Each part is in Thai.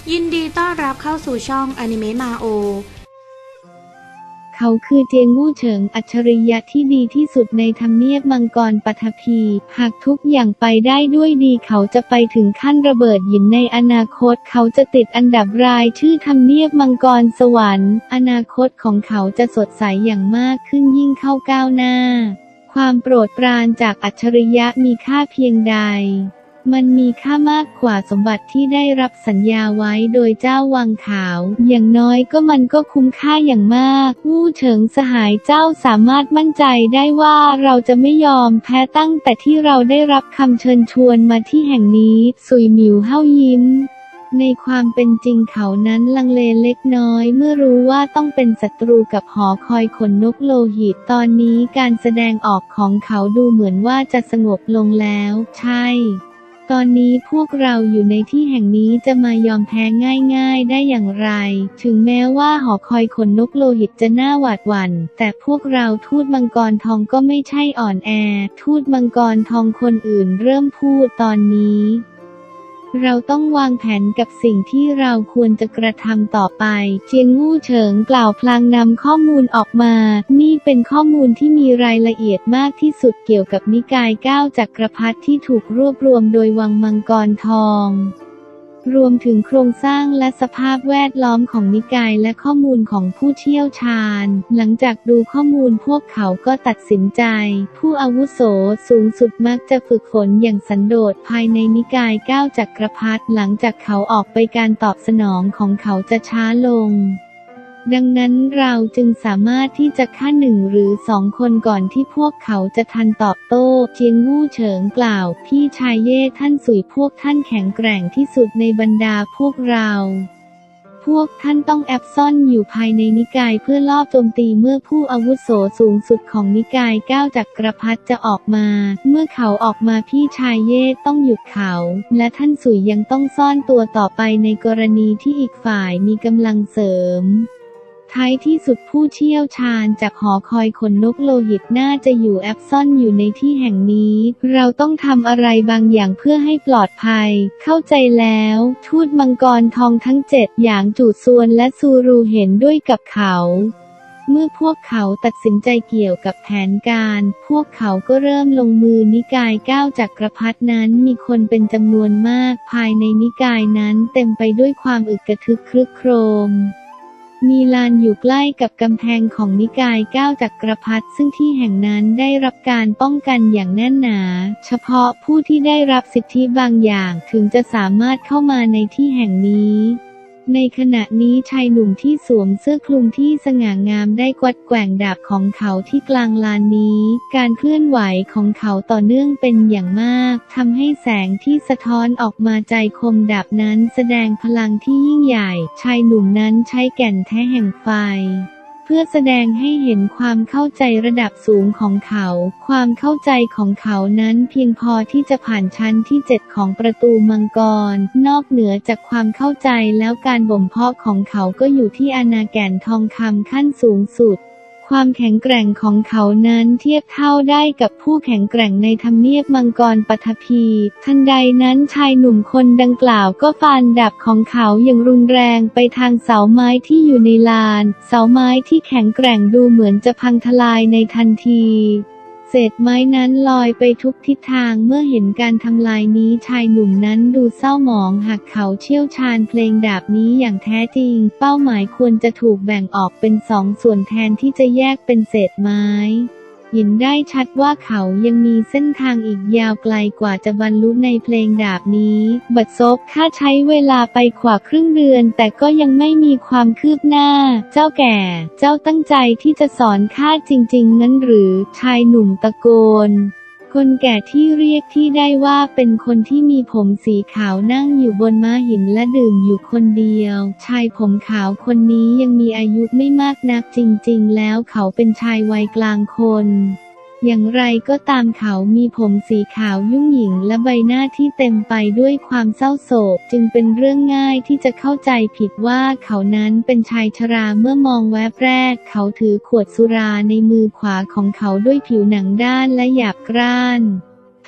ยินดีต้อนรับเข้าสู่ช่องอนิเมะมาโอเขาคือเจียงวู่เฉิงอัจฉริยะที่ดีที่สุดในทำเนียบมังกรปฐพีหากทุกอย่างไปได้ด้วยดีเขาจะไปถึงขั้นระเบิดหินในอนาคตเขาจะติดอันดับรายชื่อทำเนียบมังกรสวรรค์อนาคตของเขาจะสดใสอย่างมากขึ้นยิ่งเข้าก้าวหน้าความโปรดปรานจากอัจฉริยะมีค่าเพียงใดมันมีค่ามากกว่าสมบัติที่ได้รับสัญญาไว้โดยเจ้าวังขาวอย่างน้อยมันก็คุ้มค่าอย่างมากวู่เฉิงสหายเจ้าสามารถมั่นใจได้ว่าเราจะไม่ยอมแพ้ตั้งแต่ที่เราได้รับคำเชิญชวนมาที่แห่งนี้ซุยหมิวเฮ่ายิ้มในความเป็นจริงเขานั้นลังเลเล็กน้อยเมื่อรู้ว่าต้องเป็นศัตรูกับหอคอยขนนกโลหิตตอนนี้การแสดงออกของเขาดูเหมือนว่าจะสงบลงแล้วใช่ตอนนี้พวกเราอยู่ในที่แห่งนี้จะมายอมแพ้ง่ายๆได้อย่างไรถึงแม้ว่าหอคอยขนนกโลหิตจะน่าหวาดหวั่นแต่พวกเราทูตมังกรทองก็ไม่ใช่อ่อนแอทูตมังกรทองคนอื่นเริ่มพูดตอนนี้เราต้องวางแผนกับสิ่งที่เราควรจะกระทำต่อไปเจียงวู่เฉิงกล่าวพลางนำข้อมูลออกมานี่เป็นข้อมูลที่มีรายละเอียดมากที่สุดเกี่ยวกับนิกาย9จักรพรรดิที่ถูกรวบรวมโดยวังมังกรทองรวมถึงโครงสร้างและสภาพแวดล้อมของนิกายและข้อมูลของผู้เชี่ยวชาญหลังจากดูข้อมูลพวกเขาก็ตัดสินใจผู้อาวุโสสูงสุดมักจะฝึกฝนอย่างสันโดษภายในนิกาย9จักรพรรดิหลังจากเขาออกไปการตอบสนองของเขาจะช้าลงดังนั้นเราจึงสามารถที่จะฆ่า1 หรือ 2 คนก่อนที่พวกเขาจะทันตอบโต้เจียงวู่เฉิงกล่าวพี่ชายเย่ท่านสุยพวกท่านแข็งแกร่งที่สุดในบรรดาพวกเราพวกท่านต้องแอบซ่อนอยู่ภายในนิกายเพื่อลอบโจมตีเมื่อผู้อาวุโสสูงสุดของนิกาย9จักรพรรดิจะออกมาเมื่อเขาออกมาพี่ชายเย่ต้องหยุดเขาและท่านสุยยังต้องซ่อนตัวต่อไปในกรณีที่อีกฝ่ายมีกำลังเสริมท้ายที่สุดผู้เชี่ยวชาญจากหอคอยขนนกโลหิตน่าจะอยู่แอบซ่อนอยู่ในที่แห่งนี้เราต้องทำอะไรบางอย่างเพื่อให้ปลอดภัยเข้าใจแล้วทูตมังกรทองทั้ง7อย่างจูซวนและซูรูเห็นด้วยกับเขาเมื่อพวกเขาตัดสินใจเกี่ยวกับแผนการพวกเขาก็เริ่มลงมือนิกาย9จักรพรรดินั้นมีคนเป็นจำนวนมากภายในนิกายนั้นเต็มไปด้วยความอึกกระทึกครึกโครมมีลานอยู่ใกล้กับกำแพงของนิกาย9จักรพรรดิซึ่งที่แห่งนั้นได้รับการป้องกันอย่างแน่นหนาเฉพาะผู้ที่ได้รับสิทธิบางอย่างถึงจะสามารถเข้ามาในที่แห่งนี้ในขณะนี้ชายหนุ่มที่สวมเสื้อคลุมที่สง่างามได้กวัดแกว่งดาบของเขาที่กลางลานนี้การเคลื่อนไหวของเขาต่อเนื่องเป็นอย่างมากทำให้แสงที่สะท้อนออกมาใจคมดาบนั้นแสดงพลังที่ยิ่งใหญ่ชายหนุ่มนั้นใช้แก่นแท้แห่งไฟเพื่อแสดงให้เห็นความเข้าใจระดับสูงของเขาความเข้าใจของเขานั้นเพียงพอที่จะผ่านชั้นที่7ของประตูมังกรนอกเหนือจากความเข้าใจแล้วการบ่มเพาะของเขาก็อยู่ที่อาณาแก่นทองคำขั้นสูงสุดความแข็งแกร่งของเขานั้นเทียบเท่าได้กับผู้แข็งแกร่งในทำเนียบมังกรปฐพีทันใดนั้นชายหนุ่มคนดังกล่าวก็ฟันดาบของเขาอย่างรุนแรงไปทางเสาไม้ที่อยู่ในลานเสาไม้ที่แข็งแกร่งดูเหมือนจะพังทลายในทันทีเศษไม้นั้นลอยไปทุกทิศทางเมื่อเห็นการทำลายนี้ชายหนุ่มนั้นดูเศร้าหมองหากเขาเชี่ยวชาญเพลงดาบนี้อย่างแท้จริงเป้าหมายควรจะถูกแบ่งออกเป็น2 ส่วนแทนที่จะแยกเป็นเศษไม้เห็นได้ชัดว่าเขายังมีเส้นทางอีกยาวไกลกว่าจะบรรลุในเพลงดาบนี้บัดซบข้าใช้เวลาไปกว่าครึ่งเดือนแต่ก็ยังไม่มีความคืบหน้าเจ้าแก่เจ้าตั้งใจที่จะสอนข้าจริงๆนั้นหรือชายหนุ่มตะโกนคนแก่ที่เรียกที่ได้ว่าเป็นคนที่มีผมสีขาวนั่งอยู่บนม้าหินและดื่มอยู่คนเดียวชายผมขาวคนนี้ยังมีอายุไม่มากนักจริงๆแล้วเขาเป็นชายวัยกลางคนอย่างไรก็ตามเขามีผมสีขาวยุ่งหยิ่งและใบหน้าที่เต็มไปด้วยความเศร้าโศกจึงเป็นเรื่องง่ายที่จะเข้าใจผิดว่าเขานั้นเป็นชายชราเมื่อมองแวบแรกเขาถือขวดสุราในมือขวาของเขาด้วยผิวหนังด้านและหยาบกร้าน ท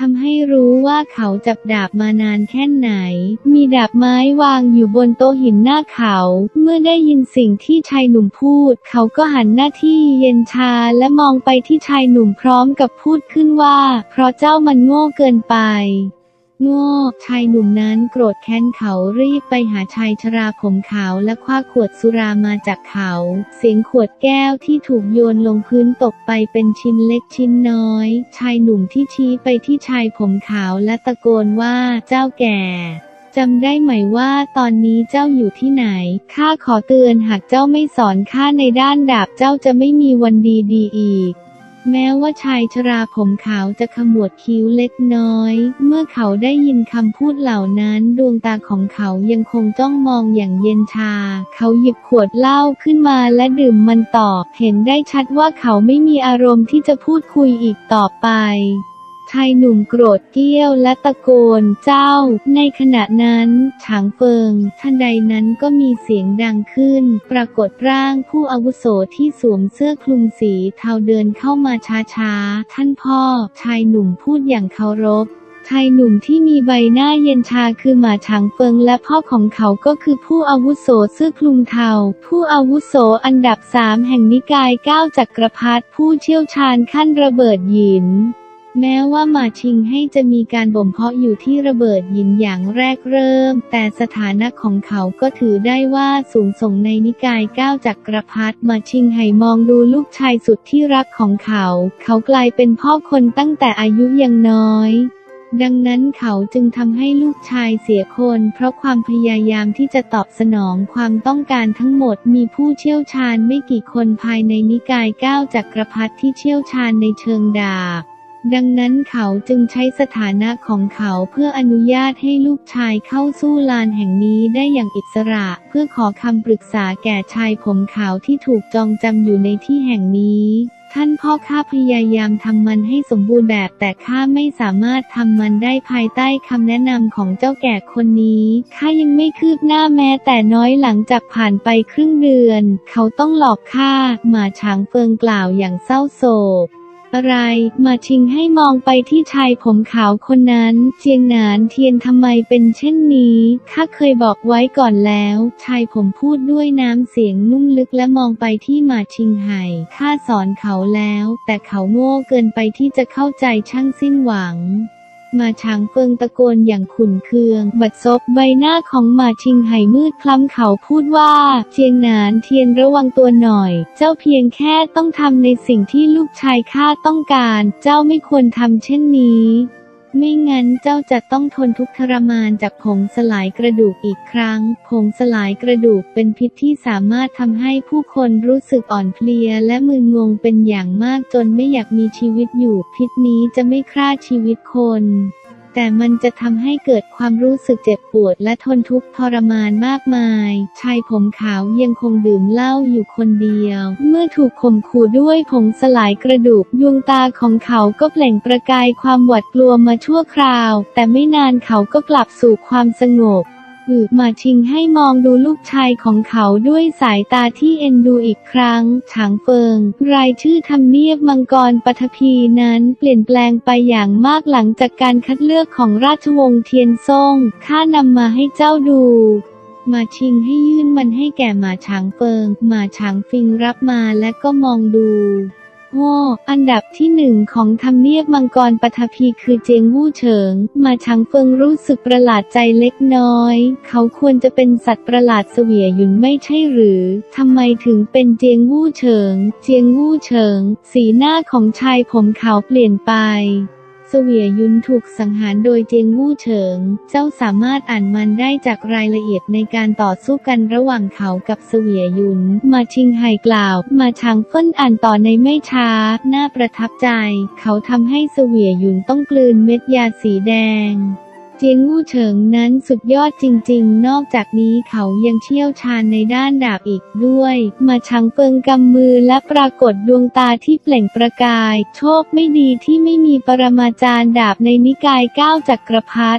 ทำให้รู้ว่าเขาจับดาบมานานแค่ไหนมีดาบไม้วางอยู่บนโต๊ะหินหน้าเขาเมื่อได้ยินสิ่งที่ชายหนุ่มพูดเขาก็หันหน้าที่เย็นชาและมองไปที่ชายหนุ่มพร้อมกับพูดขึ้นว่าเพราะเจ้ามันโง่เกินไปโง่ชายหนุ่มนั้นโกรธแค้นเขารีบไปหาชายชราผมขาวและคว้าขวดสุรามาจากเขาเสียงขวดแก้วที่ถูกโยนลงพื้นตกไปเป็นชิ้นเล็กชิ้นน้อยชายหนุ่มที่ชี้ไปที่ชายผมขาวและตะโกนว่าเจ้าแก่จำได้ไหมว่าตอนนี้เจ้าอยู่ที่ไหนข้าขอเตือนหากเจ้าไม่สอนข้าในด้านดาบเจ้าจะไม่มีวันดีอีกแม้ว่าชายชราผมขาวจะขมวดคิ้วเล็กน้อยเมื่อเขาได้ยินคำพูดเหล่านั้นดวงตาของเขายังคงจ้องมองอย่างเย็นชาเขาหยิบขวดเหล้าขึ้นมาและดื่มมันต่อเห็นได้ชัดว่าเขาไม่มีอารมณ์ที่จะพูดคุยอีกต่อไปชายหนุ่มโกรธเกรี้ยวและตะโกนเจ้าในขณะนั้นฉางเฟิงทันใดนั้นก็มีเสียงดังขึ้นปรากฏร่างผู้อาวุโสที่สวมเสื้อคลุมสีเทาเดินเข้ามาช้าๆท่านพ่อชายหนุ่มพูดอย่างเคารพชายหนุ่มที่มีใบหน้าเย็นชาคือหมาฉางเฟิงและพ่อของเขาก็คือผู้อาวุโสเสื้อคลุมเทาผู้อาวุโสอันดับ3แห่งนิกาย9จักรพรรดิผู้เชี่ยวชาญขั้นระเบิดหินแม้ว่าหมาชิงให้จะมีการบ่มเพาะอยู่ที่ระเบิดหินอย่างแรกเริ่มแต่สถานะของเขาก็ถือได้ว่าสูงส่งในนิกาย9จักรพรรดิหมาชิงให้มองดูลูกชายสุดที่รักของเขากลายเป็นพ่อคนตั้งแต่อายุยังน้อยดังนั้นเขาจึงทำให้ลูกชายเสียคนเพราะความพยายามที่จะตอบสนองความต้องการทั้งหมดมีผู้เชี่ยวชาญไม่กี่คนภายในนิกาย9จักรพรรดิที่เชี่ยวชาญในเชิงดาบดังนั้นเขาจึงใช้สถานะของเขาเพื่ออนุญาตให้ลูกชายเข้าสู้ลานแห่งนี้ได้อย่างอิสระเพื่อขอคำปรึกษาแก่ชายผมขาวที่ถูกจองจำอยู่ในที่แห่งนี้ท่านพ่อข้าพยายามทำมันให้สมบูรณ์แบบแต่ข้าไม่สามารถทำมันได้ภายใต้คำแนะนำของเจ้าแก่คนนี้ข้ายังไม่คืบหน้าแม้แต่น้อยหลังจากผ่านไปครึ่งเดือนเขาต้องหลอกข้าหมาฉางเฟิงกล่าวอย่างเศร้าโศกอะไรมาชิงให้มองไปที่ชายผมขาวคนนั้นเจียงหนานเทียนทำไมเป็นเช่นนี้ข้าเคยบอกไว้ก่อนแล้วชายผมพูดด้วยน้ำเสียงนุ่มลึกและมองไปที่มาชิงไห่ข้าสอนเขาแล้วแต่เขาโง่เกินไปที่จะเข้าใจช่างสิ้นหวังมาฉางเฟิงตะโกนอย่างขุ่นเคืองบัดซบใบหน้าของมาชิงไห่มืดคล้ำเขาพูดว่าเจียงหนานเทียนระวังตัวหน่อยเจ้าเพียงแค่ต้องทำในสิ่งที่ลูกชายข้าต้องการเจ้าไม่ควรทำเช่นนี้ไม่งั้นเจ้าจะต้องทนทุกข์ทรมานจากผงสลายกระดูกอีกครั้งผงสลายกระดูกเป็นพิษที่สามารถทำให้ผู้คนรู้สึกอ่อนเพลียและมึนงงเป็นอย่างมากจนไม่อยากมีชีวิตอยู่พิษนี้จะไม่ฆ่าชีวิตคนแต่มันจะทำให้เกิดความรู้สึกเจ็บปวดและทนทุกข์ทรมานมากมายชายผมขาวยังคงดื่มเหล้าอยู่คนเดียวเมื่อถูกข่มขู่ด้วยผงสลายกระดูกดวงตาของเขาก็เปล่งประกายความหวาดกลัวมาชั่วคราวแต่ไม่นานเขาก็กลับสู่ความสงบมาชิงให้มองดูลูกชายของเขาด้วยสายตาที่เอ็นดูอีกครั้งฉางเฟิงรายชื่อทำเนียบมังกรปฐพีนั้นเปลี่ยนแปลงไปอย่างมากหลังจากการคัดเลือกของราชวงศ์เทียนซ่งข้านำมาให้เจ้าดูมาชิงให้ยื่นมันให้แก่หมาฉางเฟิงหมาฉางฟิงรับมาและก็มองดูอันดับที่1ของทำเนียบมังกรปฐพีคือเจียงวู่เฉิงมาฉางเฟิงรู้สึกประหลาดใจเล็กน้อยเขาควรจะเป็นสัตว์ประหลาดเสวียหยุนไม่ใช่หรือทำไมถึงเป็นเจียงวู่เฉิงเจียงวู่เฉิงสีหน้าของชายผมขาวเปลี่ยนไปเสวียยุนถูกสังหารโดยเจียงวู่เฉิงเจ้าสามารถอ่านมันได้จากรายละเอียดในการต่อสู้กันระหว่างเขากับเสวียยุนมาชิงไห่กล่าวมาฉางเฟิ่นอ่านต่อในไม่ช้าน่าประทับใจเขาทำให้เสวียยุนต้องกลืนเม็ดยาสีแดงเจียงวู่เฉิงนั้นสุดยอดจริงๆนอกจากนี้เขายังเชี่ยวชาญในด้านดาบอีกด้วยมาฉางเฟิงกำมือและปรากฏดวงตาที่เปล่งประกายโชคไม่ดีที่ไม่มีปรมาจารย์ดาบในนิกาย9จักรพรรดิ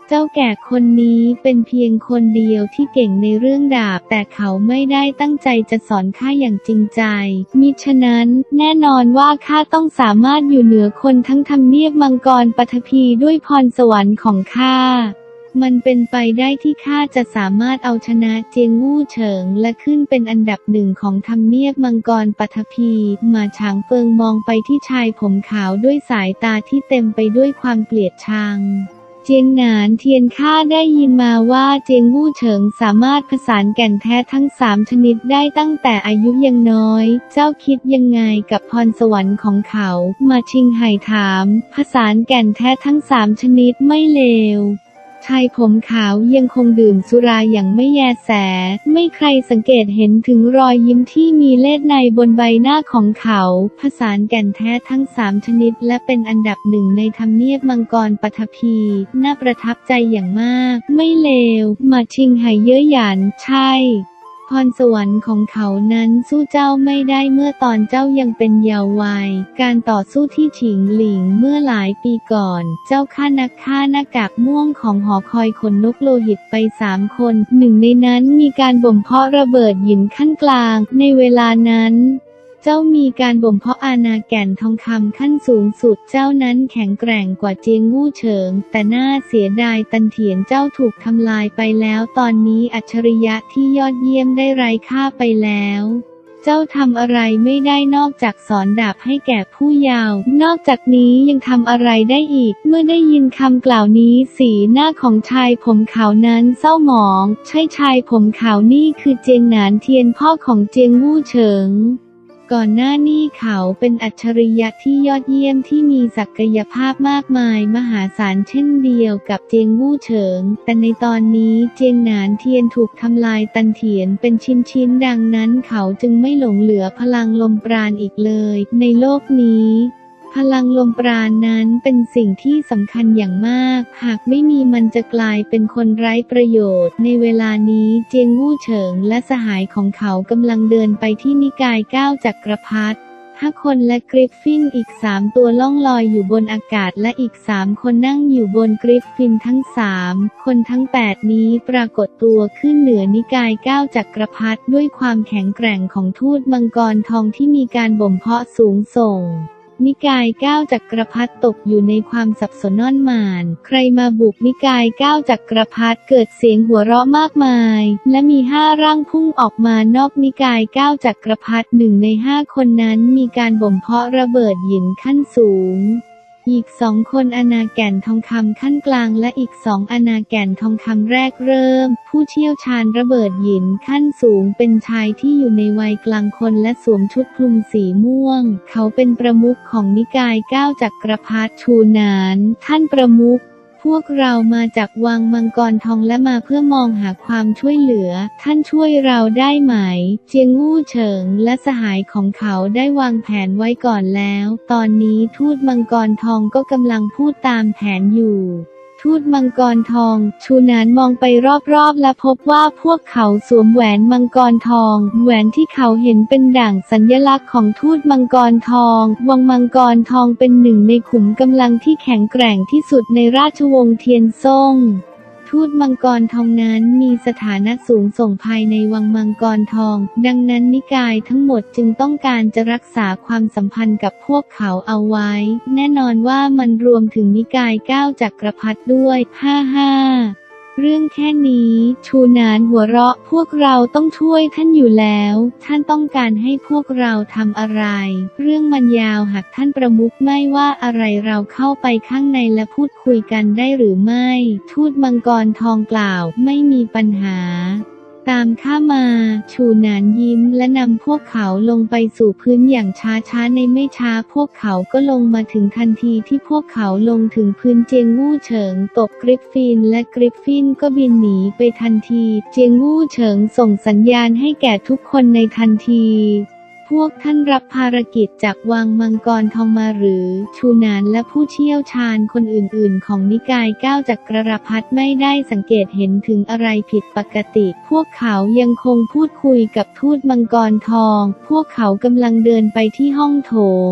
เจ้าแก่คนนี้เป็นเพียงคนเดียวที่เก่งในเรื่องดาบแต่เขาไม่ได้ตั้งใจจะสอนข้าอย่างจริงใจมิฉะนั้นแน่นอนว่าข้าต้องสามารถอยู่เหนือคนทั้งทำเนียบมังกรปฐพีด้วยพรสวรรค์ของข้ามันเป็นไปได้ที่ข้าจะสามารถเอาชนะเจียงวู่เฉิงและขึ้นเป็นอันดับหนึ่งของทำเนียบมังกรปฐพีมาฉางเฟิงมองไปที่ชายผมขาวด้วยสายตาที่เต็มไปด้วยความเกลียดชังเจียงหนานเทียนข้าได้ยินมาว่าเจียงวู่เฉิงสามารถผสานแก่นแท้ทั้ง3ชนิดได้ตั้งแต่อายุยังน้อยเจ้าคิดยังไงกับพรสวรรค์ของเขามาชิงไห่ถามผสานแก่นแท้ทั้ง3ชนิดไม่เลวชายผมขาวยังคงดื่มสุราอย่างไม่แยแสไม่ใครสังเกตเห็นถึงรอยยิ้มที่มีเลือดในบนใบหน้าของเขาผสานแก่นแท้ทั้ง3ชนิดและเป็นอันดับหนึ่งในทำเนียบมังกรปฐพีน่าประทับใจอย่างมากไม่เลวมาชิงไห่เย้ยหยันใช่พรสวรรค์ของเขานั้นสู้เจ้าไม่ได้เมื่อตอนเจ้ายังเป็นเยาว์วัยการต่อสู้ที่ฉิงหลิงเมื่อหลายปีก่อนเจ้าฆ่านักฆ่าหน้ากากม่วงของหอคอยขนนกโลหิตไป3 คนหนึ่งในนั้นมีการบ่มเพาะระเบิดหยินขั้นกลางในเวลานั้นเจ้ามีการบ่มเพาะอาณาแก่นทองคำขั้นสูงสุดเจ้านั้นแข็งแกร่งกว่าเจียงวู่เฉิงแต่น่าเสียดายตันเถียนเจ้าถูกทำลายไปแล้วตอนนี้อัจฉริยะที่ยอดเยี่ยมได้ไร้ค่าไปแล้วเจ้าทำอะไรไม่ได้นอกจากสอนดาบให้แก่ผู้เยาว์นอกจากนี้ยังทำอะไรได้อีกเมื่อได้ยินคำกล่าวนี้สีหน้าของชายผมขาวนั้นเศร้าหมองใช่ชายผมขาวนี่คือเจียงหนานเทียนพ่อของเจียงวู่เฉิงก่อนหน้านี้เขาเป็นอัจฉริยะที่ยอดเยี่ยมที่มีศักยภาพมากมายมหาศาลเช่นเดียวกับเจียงวู่เฉิงแต่ในตอนนี้เจียงหนานเทียนถูกทำลายตันเถียนเป็นชิ้นๆดังนั้นเขาจึงไม่หลงเหลือพลังลมปราณอีกเลยในโลกนี้พลังลมปราณนั้นเป็นสิ่งที่สำคัญอย่างมากหากไม่มีมันจะกลายเป็นคนไร้ประโยชน์ในเวลานี้เจียงวู่เฉิงและสหายของเขากำลังเดินไปที่นิกาย9จักรพรรดิ5 คนและกริฟฟินอีก3 ตัวล่องลอยอยู่บนอากาศและอีก3 คนนั่งอยู่บนกริฟฟินทั้ง3 คนทั้ง8นี้ปรากฏตัวขึ้นเหนือนิกาย9จักรพรรดิด้วยความแข็งแกร่งของทูตมังกรทองที่มีการบ่มเพาะสูงส่งนิกาย9จักรพรรดิตกอยู่ในความสับสนน่อนหม่านใครมาบุกนิกาย9จักรพรรดิเกิดเสียงหัวเราะมากมายและมี5 ร่างพุ่งออกมานอกนิกาย9จักรพรรดิ1 ใน 5 คนนั้นมีการบ่มเพาะระเบิดหยินขั้นสูงอีก2 คนอาณาแก่นทองคำขั้นกลางและอีก2 อาณาแก่นทองคำแรกเริ่มผู้เชี่ยวชาญระเบิดหยินขั้นสูงเป็นชายที่อยู่ในวัยกลางคนและสวมชุดคลุมสีม่วงเขาเป็นประมุขของนิกาย9จักรพรรดิชูหนานท่านประมุขพวกเรามาจากวังมังกรทองและมาเพื่อมองหาความช่วยเหลือท่านช่วยเราได้ไหมเจียงวู่เฉิงและสหายของเขาได้วางแผนไว้ก่อนแล้วตอนนี้ทูตมังกรทองก็กำลังพูดตามแผนอยู่ทูตมังกรทองชูหนานมองไปรอบๆและพบว่าพวกเขาสวมแหวนมังกรทองแหวนที่เขาเห็นเป็นด่างสัญลักษณ์ของทูตมังกรทองวังมังกรทองเป็นหนึ่งในขุมกำลังที่แข็งแกร่งที่สุดในราชวงศ์เทียนซ่งทูตมังกรทองนั้นมีสถานะสูงส่งภายในวังมังกรทองดังนั้นนิกายทั้งหมดจึงต้องการจะรักษาความสัมพันธ์กับพวกเขาเอาไว้แน่นอนว่ามันรวมถึงนิกาย9จักรพรรดิด้วยเรื่องแค่นี้ชูหนานหัวเราะพวกเราต้องช่วยท่านอยู่แล้วท่านต้องการให้พวกเราทำอะไรเรื่องมันยาวหากท่านประมุขไม่ว่าอะไรเราเข้าไปข้างในและพูดคุยกันได้หรือไม่ทูตมังกรทองกล่าวไม่มีปัญหาตามข้ามาชูหนานยิ้มและนำพวกเขาลงไปสู่พื้นอย่างช้าๆในไม่ช้าพวกเขาก็ลงมาถึงทันทีที่พวกเขาลงถึงพื้นเจียงวู่เฉิงตกกริฟฟินและกริฟฟินก็บินหนีไปทันทีเจียงวู่เฉิงส่งสัญญาณให้แก่ทุกคนในทันทีพวกท่านรับภารกิจจากวังมังกรทองมาหรือชูหนานและผู้เชี่ยวชาญคนอื่นๆของนิกาย9จักรพรรดิไม่ได้สังเกตเห็นถึงอะไรผิดปกติพวกเขายังคงพูดคุยกับทูตมังกรทองพวกเขากำลังเดินไปที่ห้องโถง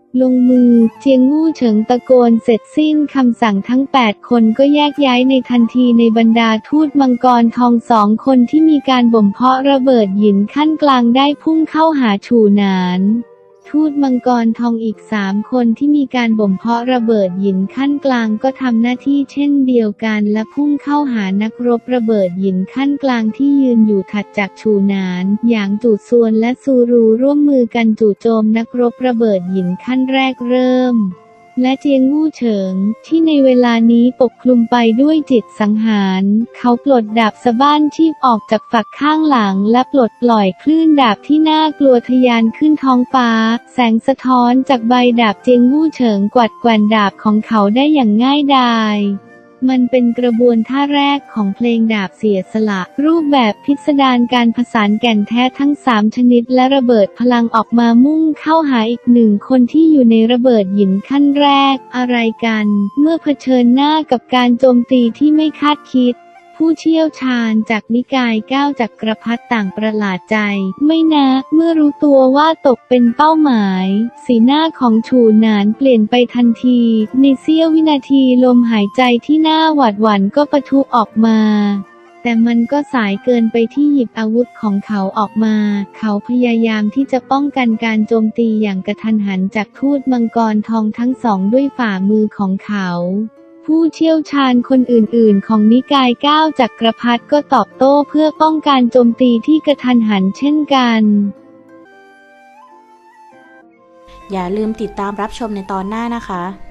ลงมือเจียงวู่เฉิงตะโกนเสร็จสิ้นคำสั่งทั้ง8คนก็แยกย้ายในทันทีในบรรดาทูตมังกรทอง2คนที่มีการบ่มเพาะระเบิดหินขั้นกลางได้พุ่งเข้าหาฉู่หนานทูตมังกรทองอีก3คนที่มีการบ่มเพาะระเบิดหินขั้นกลางก็ทำหน้าที่เช่นเดียวกันและพุ่งเข้าหานักรบระเบิดหินขั้นกลางที่ยืนอยู่ถัดจากฉู่หนานอย่างจู่ซวนและซูรูร่วมมือกันจู่โจมนักรบระเบิดหินขั้นแรกเริ่มและเจียงวู่เฉิงที่ในเวลานี้ปกคลุมไปด้วยจิตสังหารเขาปลดดาบสะบ้านชีพออกจากฝักข้างหลังและปลดปล่อยคลื่นดาบที่น่ากลัวทะยานขึ้นท้องฟ้าแสงสะท้อนจากใบดาบเจียงวู่เฉิงกวัดแกว่งดาบของเขาได้อย่างง่ายดายมันเป็นกระบวนท่าแรกของเพลงดาบเสียสละรูปแบบพิสดารการผสานแก่นแท้ทั้ง3ชนิดและระเบิดพลังออกมามุ่งเข้าหาอีก1คนที่อยู่ในระเบิดหินขั้นแรกอะไรกันเมื่อเผชิญหน้ากับการโจมตีที่ไม่คาดคิดผู้เชี่ยวชาญจากนิกาย9จักรพรรดิต่างประหลาดใจไม่นะเมื่อรู้ตัวว่าตกเป็นเป้าหมายสีหน้าของฉู่หนานเปลี่ยนไปทันทีในเสี้ยววินาทีลมหายใจที่น่าหวาดหวั่นก็ปะทุออกมาแต่มันก็สายเกินไปที่หยิบอาวุธของเขาออกมาเขาพยายามที่จะป้องกันการโจมตีอย่างกระทันหันจากทูตมังกรทองทั้ง2ด้วยฝ่ามือของเขาผู้เชี่ยวชาญคนอื่นๆของนิกาย9จักรพรรดิก็ตอบโต้เพื่อป้องกันโจมตีที่กระทันหันเช่นกันอย่าลืมติดตามรับชมในตอนหน้านะคะ